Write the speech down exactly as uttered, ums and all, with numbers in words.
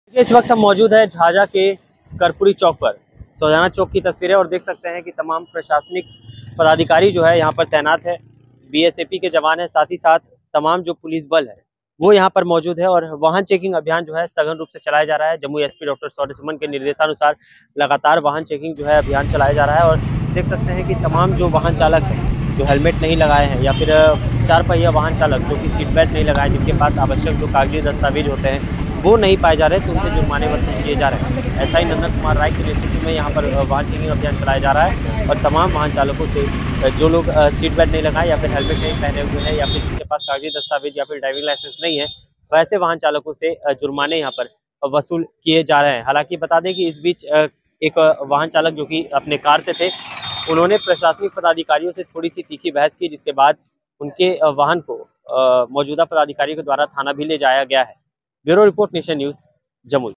इस वक्त हम मौजूद है झाझा के कर्पूरी चौक पर। सौजाना चौक की तस्वीरें और देख सकते हैं कि तमाम प्रशासनिक पदाधिकारी जो है यहाँ पर तैनात है। बीएसएफी के जवान है, साथ ही साथ तमाम जो पुलिस बल है वो यहाँ पर मौजूद है और वाहन चेकिंग अभियान जो है सघन रूप से चलाया जा रहा है। जमुई एसपी डॉक्टर शौर्य सुमन के निर्देशानुसार लगातार वाहन चेकिंग जो है अभियान चलाया जा रहा है। और देख सकते हैं कि तमाम जो वाहन चालक हैं जो हेलमेट नहीं लगाए हैं या फिर चार पहिया वाहन चालक जो कि सीट बेल्ट नहीं लगाए, जिनके पास आवश्यक जो कागजी दस्तावेज होते हैं वो नहीं पाए जा रहे, तो उनसे जुर्माने वसूल किए जा रहे हैं। ऐसा ही नंदन कुमार राय के नेतृत्व में यहाँ पर वाहन चेकिंग अभियान चलाया जा रहा है और तमाम वाहन चालकों से जो लोग सीट बेल्ट नहीं लगाए या फिर हेलमेट नहीं पहने हुए हैं या फिर जिनके पास कागजी दस्तावेज या फिर ड्राइविंग लाइसेंस नहीं है, वैसे वाहन चालकों से जुर्माने यहाँ पर वसूल किए जा रहे हैं। हालांकि बता दें कि इस बीच एक वाहन चालक जो कि अपने कार से थे, उन्होंने प्रशासनिक पदाधिकारियों से थोड़ी सी तीखी बहस की, जिसके बाद उनके वाहन को मौजूदा पदाधिकारियों के द्वारा थाना भी ले जाया गया है। Bureau report, nation news, Jamui.